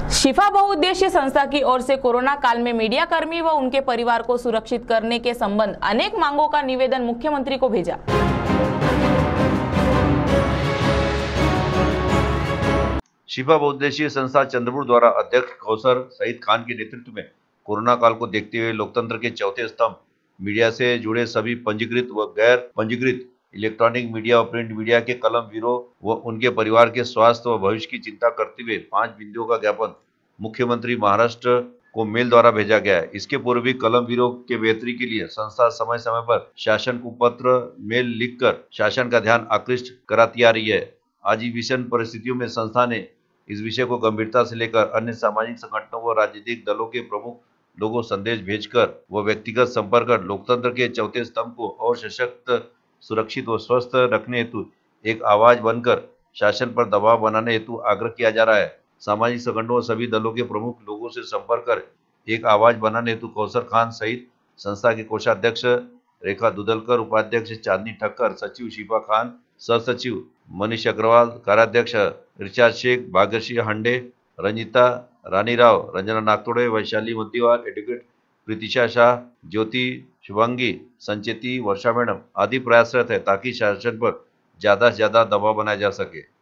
शिफा बहुउद्देशीय संस्था की ओर से कोरोना काल में मीडिया कर्मी व उनके परिवार को सुरक्षित करने के संबंध अनेक मांगों का निवेदन मुख्यमंत्री को भेजा। शिफा बहुउद्देशीय संस्था चंद्रपुर द्वारा अध्यक्ष कौसर सईद खान के नेतृत्व में कोरोना काल को देखते हुए लोकतंत्र के चौथे स्तंभ मीडिया से जुड़े सभी पंजीकृत व गैर पंजीकृत इलेक्ट्रॉनिक मीडिया और प्रिंट मीडिया के कलम ब्यूरो व उनके परिवार के स्वास्थ्य व भविष्य की चिंता करते हुए 5 बिंदुओं का ज्ञापन मुख्यमंत्री महाराष्ट्र को मेल द्वारा भेजा गया है। इसके पूर्व भी कलम ब्यूरो के बेहतरी के लिए संस्था समय समय पर शासन को पत्र मेल लिखकर शासन का ध्यान आकृष्ट कराती आ रही है। आज ही विषम परिस्थितियों में संस्था ने इस विषय को गंभीरता से लेकर अन्य सामाजिक संगठनों व राजनीतिक दलों के प्रमुख लोगों संदेश भेजकर व व्यक्तिगत संपर्क कर लोकतंत्र के चौथे स्तंभ को और सशक्त, सुरक्षित व स्वस्थ रखने हेतु एक आवाज बनकर शासन पर दबाव बनाने हेतु आग्रह किया जा रहा है। सामाजिक संगठनों और सभी दलों के प्रमुख लोगों से संपर्क कर एक आवाज बनाने हेतु कौसर खान सहित संस्था के कोषाध्यक्ष रेखा दुदलकर, उपाध्यक्ष चांदनी ठक्कर, सचिव शिफा खान, सह-सचिव मनीष अग्रवाल, कार्याध्यक्ष Richard Shaikh, Bhagyashree Hande, Ranjita Ranirao, Ranjana Nagtode, Vaishali Maddiwar, advocate Pritisha Shah, Jyoti Shubhangi, Sancheti, Varsha madam आदि प्रयासरत है ताकि शासन पर ज्यादा से ज्यादा दबाव बनाया जा सके।